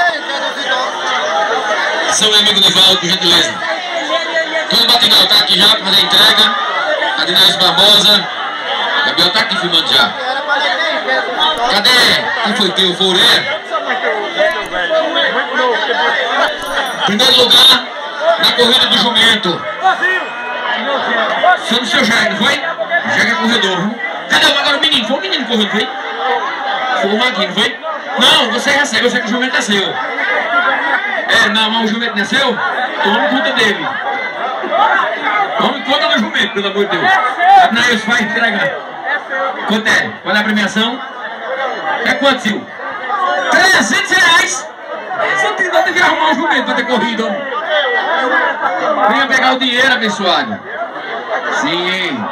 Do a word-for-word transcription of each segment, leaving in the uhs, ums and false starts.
São amigo do Valdo, por gentileza. Todo o batinal tá aqui já para fazer a entrega. Adinaís Barbosa. Gabriel tá aqui filmando já. Cadê? Quem foi teu? Foureira? Primeiro lugar na corrida do jumento. Foi do seu Jair, não foi? Jair é corredor, viu? Cadê agora o menino? Foi o menino que correu, não foi? Foi o Maguinho, não foi? Não, você recebe, eu sei que o jumento é seu. É, não, mas o jumento não é seu? Tome conta dele. Tome conta do jumento, pelo amor de Deus. Não, isso vai entregar. Quanto é? Qual é a premiação? É quanto, Sil? trezentos reais! Só tem nada que arrumar um jumento pra ter corrido. Venha pegar o dinheiro, abençoado. Sim.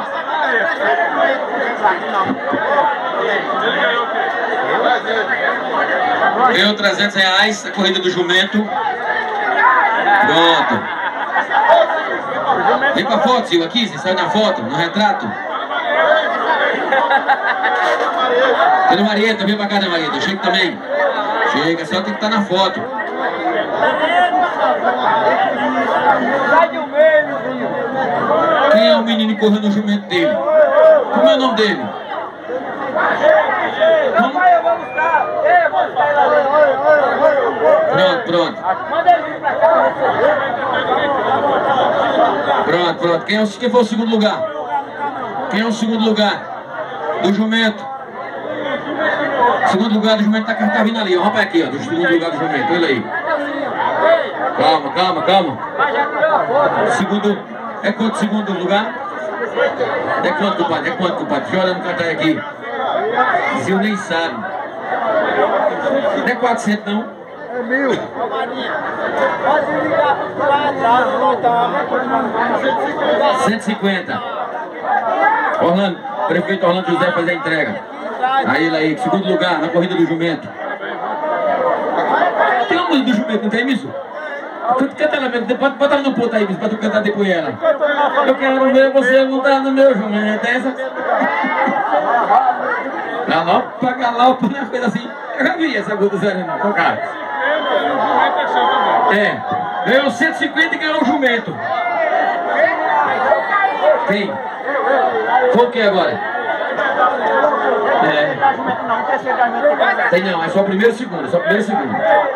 Deu trezentos reais a corrida do jumento. Pronto. Vem pra foto, Sil, aqui. Você saiu na foto, no retrato. Cadê Marieta? Vem pra cá, né, Marieta? Chega também. Chega, só tem que estar na foto. Quem é o menino correndo no jumento dele? Como é o nome dele? Vamos? Pronto, pronto. Pronto, pronto. Quem, é o, quem foi o segundo lugar? Quem é o segundo lugar do jumento? Segundo lugar do jumento tá, tá vindo ali, ó. Rapaz, aqui, ó. Do segundo lugar do jumento, olha aí. Calma, calma, calma. Segundo. É quanto segundo lugar? É quanto, compadre? É quanto, compadre? Deixa eu olhar no cartaz aqui. Se eu nem sabe. Não é quatrocentos, não? É mil. cento e cinquenta. Orlando, prefeito Orlando José fazer a entrega. Aí ele aí, segundo lugar na corrida do jumento. Tem uma música do jumento, não tem isso? Canta ela mesmo, pode botar no ponto aí, pra tu cantar depois ela. Eu quero ver você montar no meu jumento. É essa? Galopa, galopa, uma coisa assim. Eu já vi essa música do Zé Renan, com cara. É, ganhou cento e cinquenta e ganhou o jumento. Quem? Foi o que agora? É. Tem não, é só o primeiro e segundo, só o primeiro e segundo.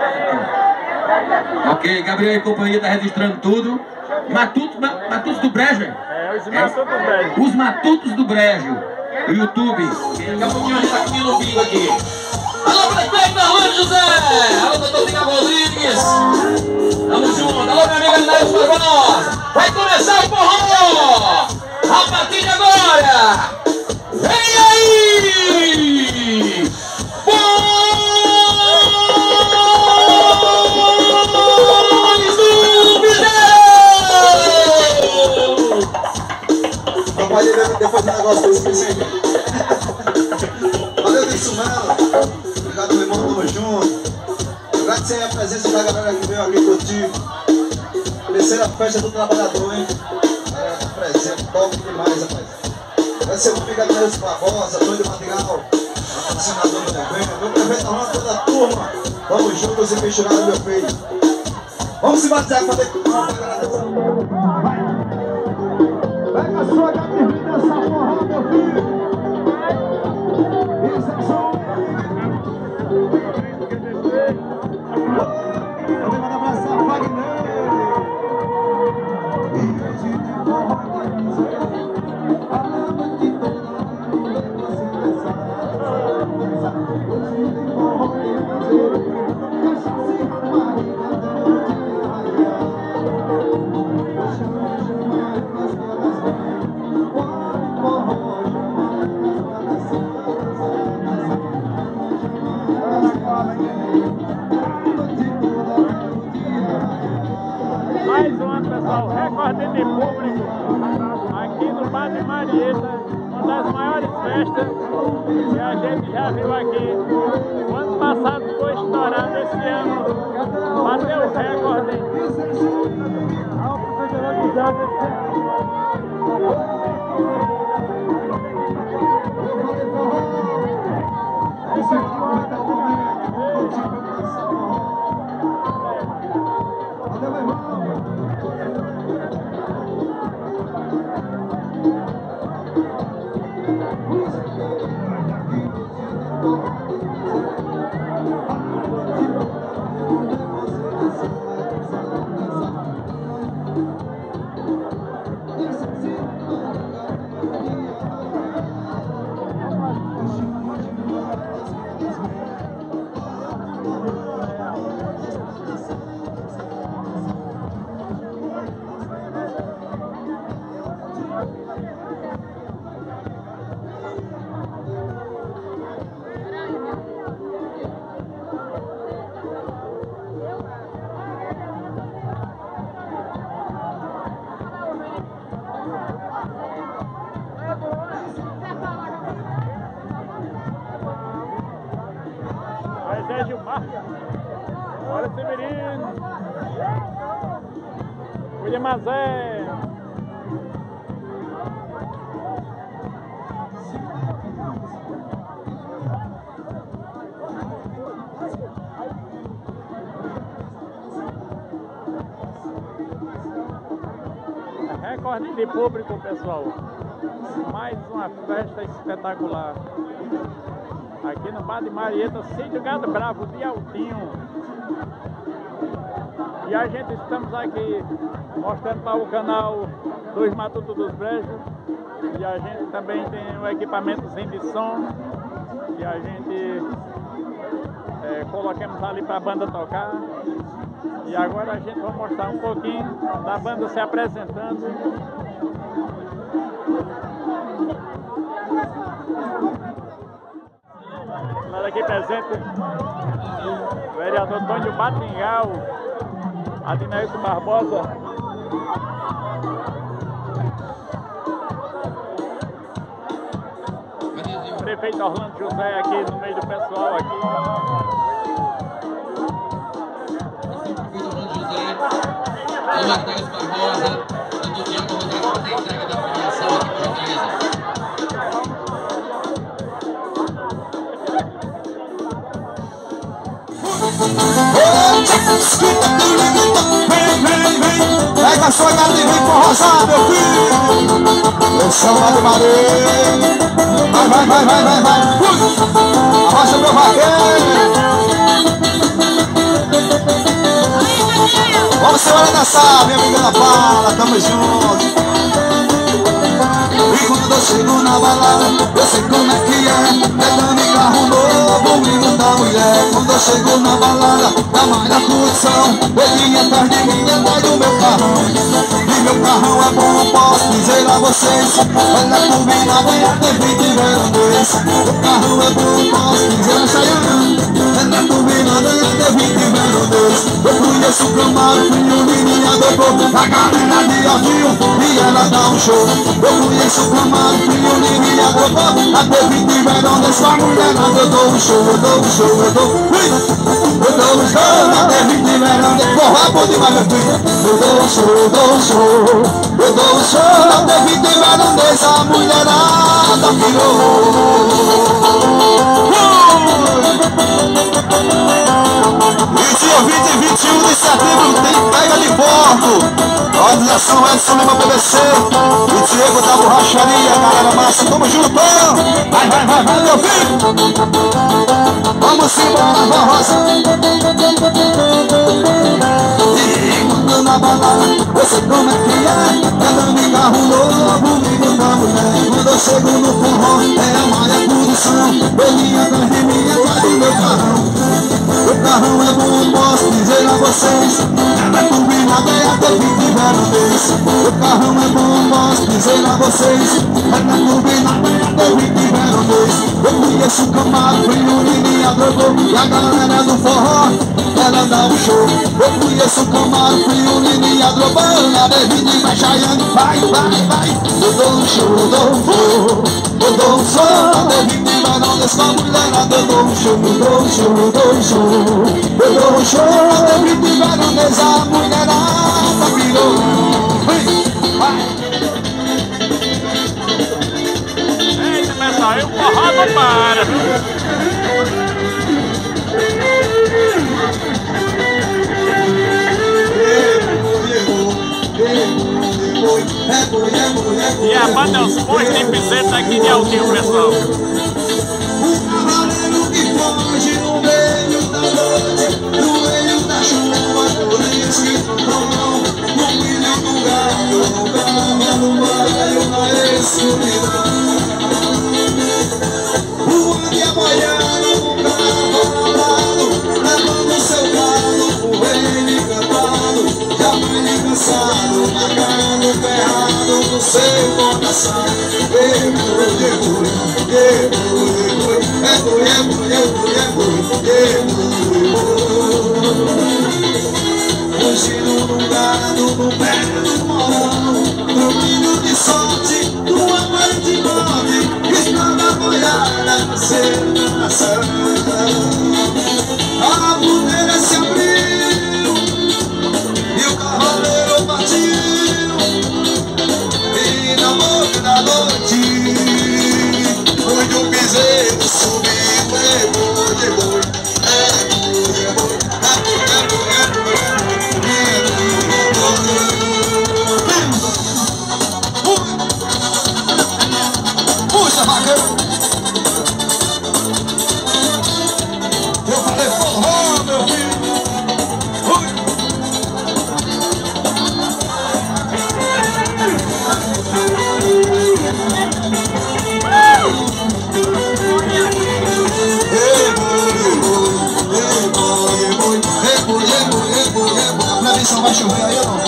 Ok, Gabriel e companhia tá registrando tudo. Matutos, Matutos do Brejo? É, os Matutos do Brejo. Os Matutos do Brejo. O YouTube. Daqui a pouquinho a gente tá aqui no vivo aqui. Alô, prefeito Orlando José! Alô, doutor Tiago Rodrigues! Tamo junto! Alô, minha amiga Adinaís Barbosa! Vai começar o forró! A partir de agora! Vem aí! Boys do Piseiro! Rapaz, depois do negócio desse, pensei. Valeu, Dixumelo! Obrigado, meu irmão, tamo junto. Agradecer a presença da galera que veio aqui contigo. Terceira festa do trabalhador, hein? É, presente, top demais, rapaz. Agradecer o Miguel Deus Barbosa, Antônio Madrigal, patrocinador do evento. Meu prefeito Orlando, toda a turma. Vamos juntos e misturados, meu filho. Vamos se batizar pra ter que tomar uma gradação. Vai! Pega a sua gatinha dessa porra, meu filho. Isso é som. Eu vou mandar abraçar o Wagner. E hoje tem porra pra dizer. Falando de toda a vida, você dançar. Hoje tem porra pra dizer. Deixa se rapariga dando dia raiar. Chama, chama, as pedras vêm. Quando porra, chama, as pedras Mais uma, pessoal, recorde de público aqui no Padre Marieta, uma das maiores festas que a gente já viu aqui. O ano passado foi estourado, esse ano bateu o recorde. Bora, Severino! William Mazé! Recorde de público, pessoal. Mais uma festa espetacular. Aqui no Bar de Marieta, Sítio Gado Bravo de Altinho. E a gente estamos aqui mostrando para o canal dos Matutos dos Brejos. E a gente também tem um equipamentozinho de som. E a gente é, colocamos ali para a banda tocar. E agora a gente vai mostrar um pouquinho da banda se apresentando. Nós aqui presente, o vereador Antônio Batingal, Adinailson Barbosa. O prefeito Orlando José aqui no meio do pessoal aqui. O Adinailson Barbosa, todo dia como vai fazer a entrega da premiação aqui para Fortaleza. Vem, vem, vem, pega a sua galinha e vem forrosar, meu filho. Eu sou a de Maria. Vai, vai, vai, vai, vai, vai. Arrocha meu vaqueiro. Vamos embora dançar, minha amiga da Paula, tamo junto. E quando eu chego na balada, eu sei como é que é. Pegando em carro novo, o hino da mulher. Quando eu chego na balada, da malha curtição, ele atrás de mim, atrás do meu carrão. E meu carrão é bom, posso dizer a vocês. Ela é turbinada e até vinte verões. Meu carrão é bom, posso dizer a Chayane. Ela é turbinada e até vinte verões. Eu conheço o Camaro, frio, menina do povo, a galera de Altinho, e ela dá um show. Eu conheço o Camaro, frio, menina do povo, até vinte verões. Sua mulherada, eu dou um show, eu dou um show, eu dou Eu dou um show, até vinte verões. Porra, bom demais, meu filho. Eu dou um show, eu dou um show, eu dou um show, até vinte verões. A mulherada pirou. vinte e vinte e um de setembro tem pega de porco. Organização Edson Lima B B C e Diego da Borracharia, galera massa, tamo junto. Vai, vai, vai, vai, meu filho. Vamos embora, Barrosa. E quando na balada, eu sei como é que é. Andando em carro novo, vivo da mulher. Quando eu chego no forró, é a malha produção. Ele atrás de mim, atrás do meu carrão. O carrão é bom, posso dizer a vocês. Ela é turbinada e até vinte verões. O carrão é bom, posso dizer a vocês. Ela é turbinada e até vinte verões. Eu conheço o Camaro, frio, linha, drogou. E a galera do forró, ela dá um show. Eu conheço o Camaro, frio, linha, drogou. A bebida vai Chayane, vai, vai, vai. Eu dou um show, eu dou um show, eu dou um show. Até vinte verões, com a mulherada, eu dou um show, eu dou um show, eu dou um show. Eu dou um show, até vinte verões, a mulherada virou. Eita, pessoal, aí o forró não para, viu? E a banda é os Bons de Pizeta aqui de Altinho, pessoal. O cavaleiro que foge no meio da noite, no meio da chuva, por isso no milho do gado, no cavalo baio na escuridão. O águia baiano com cavalo alado, levando seu gado pro reino encantado, já foi cansado, magando ferrado no seu coração. Fugindo num gado, no pé do morão, dormindo de sorte, numa noite de morte, estrada boiada, na celebração. A bandeira se abriu. se não vai chover aí ou não?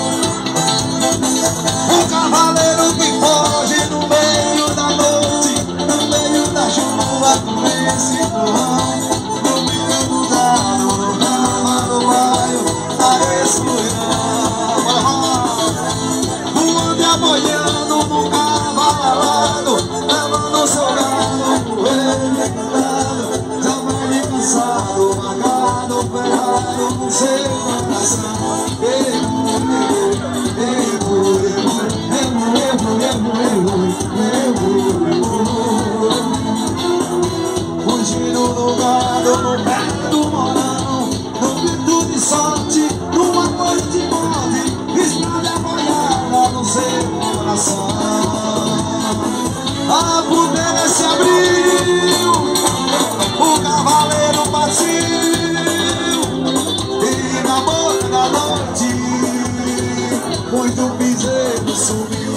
O cavaleiro que foge no meio da noite, no meio da chuva, com esse torrão, no meio do gado, no cavalo baio, na escuridão. O ande apoiando no cavalo alado, levando o seu gado, com ele cuidado, já vai cansado, magado, ferrado, no seu coração. Fugindo do gado, no pé do morão, no grito de sorte, numa noite de morte, estrada apoiada no seu coração. A puteira se abriu, o cavaleiro partiu, e na boca da noite muito piseiro subiu.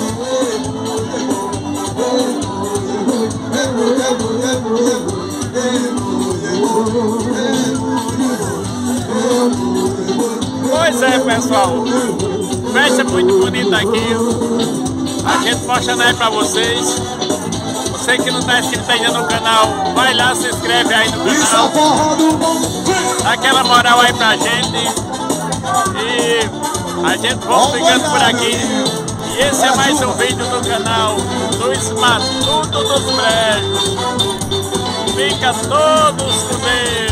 Pois é, pessoal, festa muito bonita aqui. A gente mostrando aí pra vocês. Você que não tá inscrito ainda no canal, vai lá, se inscreve aí no canal, dá aquela moral aí pra gente. E a gente vai ficando por aqui. E esse é mais um vídeo do canal Luiz Matuto dos Brejos. Fica todos com Deus.